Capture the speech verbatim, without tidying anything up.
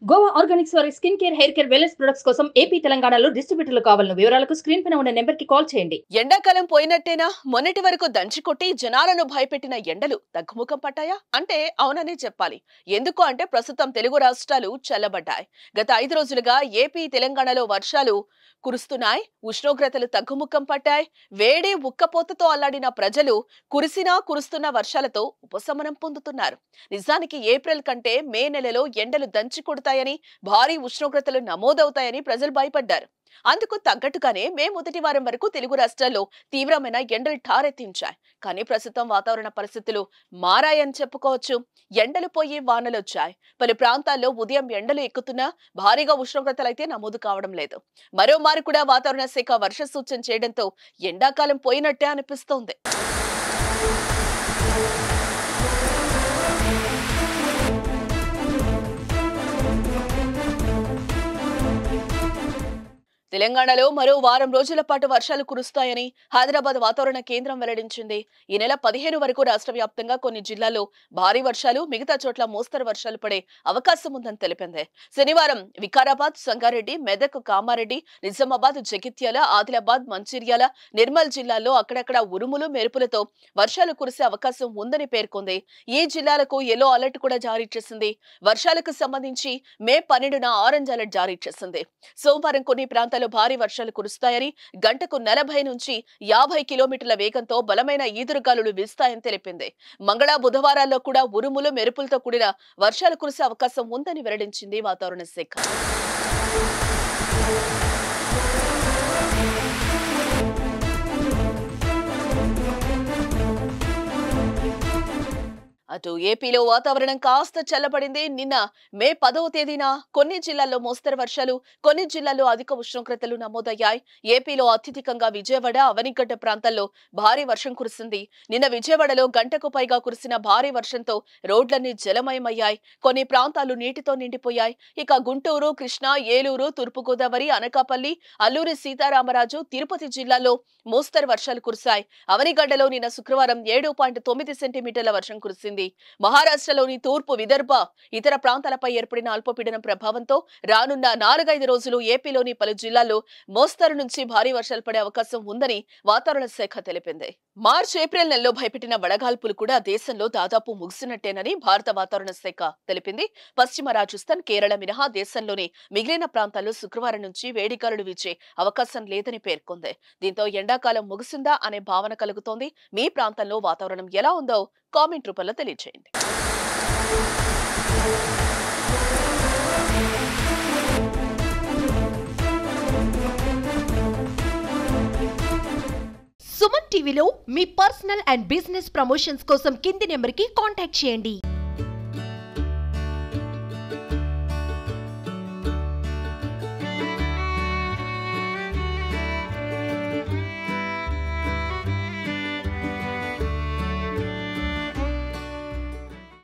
Goa organics వారి skin care, hair care, wellness products కోసం AP, తెలంగాణలో డిస్ట్రిబ్యూటర్లు కావాలను వివరాలకు స్క్రీన్ పైన ఉన్న నెంబర్ కి కాల్ చేయండి. ఎండాకాలం పోయినట్టేనా? మొన్నటి వరకు దంచికొట్టి జనాలను భయపెట్టిన ఎండలు తగ్గుముఖం పట్టాయా అంటే అవుననే చెప్పాలి. ఎందుకు అంటే ప్రస్తుతం తెలుగు రాష్ట్రాలు చల్లబడ్డాయి. గత ఐదు రోజులుగా ఏపీ, తెలంగాణలో వర్షాలు కురుస్తున్నాయి. ఉష్ణోగ్రతలు తగ్గుముఖం పట్టాయి. వేడి ఉక్కపోతతో అల్లాడిన ప్రజలు కురిసినా కురుస్తున్న వర్షాలతో ఉపశమనం పొందుతున్నారు. నిజానికి ఏప్రిల్ కంటే మే నెలలో ఎండలు దంచి కొడతాయని, భారీ ఉష్ణోగ్రతలు నమోదవుతాయని ప్రజలు భయపడ్డారు. అందుకు తగ్గట్టుగానే మే మొదటి వారం వరకు తెలుగు రాష్ట్రాల్లో తీవ్రమైన ఎండలు ఠారెత్తించాయి. కానీ ప్రస్తుతం వాతావరణ పరిస్థితులు మారాయని చెప్పుకోవచ్చు. ఎండలు పోయి వానలొచ్చాయి. పలు ప్రాంతాల్లో ఉదయం ఎండలు ఎక్కుతున్నా భారీగా ఉష్ణోగ్రతలైతే నమోదు కావడం లేదు. మరోమారు కూడా వాతావరణ శాఖ వర్ష సూచన చేయడంతో ఎండాకాలం పోయినట్టే అనిపిస్తోంది. తెలంగాణలో మరో వారం రోజుల పాటు వర్షాలు కురుస్తాయని హైదరాబాద్ వాతావరణ కేంద్రం వెల్లడించింది. ఈ నెల పదిహేను వరకు రాష్ట్ర వ్యాప్తంగా కొన్ని జిల్లాల్లో భారీ వర్షాలు, మిగతా చోట్ల మోస్తరు వర్షాలు పడే అవకాశం ఉందని తెలిపింది. శనివారం వికారాబాద్, సంగారెడ్డి, మెదక్, కామారెడ్డి, నిజామాబాద్, జగిత్యాల, ఆదిలాబాద్, మంచిర్యాల, నిర్మల్ జిల్లాల్లో అక్కడక్కడ ఉరుములు, మెరుపులతో వర్షాలు కురిసే అవకాశం ఉందని పేర్కొంది. ఈ జిల్లాలకు ఎల్లో అలర్ట్ కూడా జారీ చేసింది. వర్షాలకు సంబంధించి మే పన్నెండున ఆరెంజ్ అలర్ట్ జారీ చేసింది. సోమవారం కొన్ని ప్రాంతాలు భారీ వర్షాలు కురుస్తాయని, గంటకు నలభై నుంచి యాభై కిలోమీటర్ల వేగంతో బలమైన ఈదురుగాలులు వీస్తాయని తెలిపింది. మంగళ, బుధవారాల్లో కూడా ఉరుములు, మెరుపులతో కూడిన వర్షాలు కురిసే అవకాశం ఉందని వెల్లడించింది వాతావరణ శాఖ. అటు ఏపీలో వాతావరణం కాస్త చల్లబడింది. నిన్న మే పదవ తేదీన కొన్ని జిల్లాల్లో మోస్తరు వర్షాలు, కొన్ని జిల్లాల్లో అధిక ఉష్ణోగ్రతలు నమోదయ్యాయి. ఏపీలో అత్యధికంగా విజయవాడ, అవనిగడ్డ ప్రాంతాల్లో భారీ వర్షం కురిసింది. నిన్న విజయవాడలో గంటకు పైగా కురిసిన భారీ వర్షంతో రోడ్లన్నీ జలమయమయ్యాయి. కొన్ని ప్రాంతాలు నీటితో నిండిపోయాయి. ఇక గుంటూరు, కృష్ణా, ఏలూరు, తూర్పుగోదావరి, అనకాపల్లి, అల్లూరి సీతారామరాజు, తిరుపతి జిల్లాల్లో మోస్తరు వర్షాలు కురిశాయి. అవనిగడ్డలో నిన్న శుక్రవారం ఏడు పాయింట్ తొమ్మిది సెంటీమీటర్ల వర్షం కురిసింది. మహారాష్ట్రలోని తూర్పు విదర్భ, ఇతర ప్రాంతాలపై ఏర్పడిన అల్పపీడనం ప్రభావంతో రానున్న నాలుగైదు రోజులు ఏపీలోని పలు జిల్లాల్లో మోస్తరు నుంచి భారీ వర్షాలు పడే అవకాశం ఉందని వాతావరణ శాఖ తెలిపింది. మార్చి, ఏప్రిల్ నెలలో భయపెట్టిన వడగాల్పులు కూడా దేశంలో దాదాపు ముగిసినట్టేనని భారత వాతావరణ శాఖ తెలిపింది. పశ్చిమ రాజస్థాన్, కేరళ మినహా దేశంలోని మిగిలిన ప్రాంతాల్లో శుక్రవారం నుంచి వేడిగాలులు వీచే అవకాశం లేదని పేర్కొంది. దీంతో ఎండాకాలం ముగిసిందా అనే భావన కలుగుతోంది. మీ ప్రాంతంలో వాతావరణం ఎలా ఉందో కామెంట్ రూపంలో తెలియజేయండి. సుమన్ టీవీలో మీ పర్సనల్ అండ్ బిజినెస్ ప్రమోషన్స్ కోసం కింది నెంబర్కి కాంటాక్ట్ చేయండి.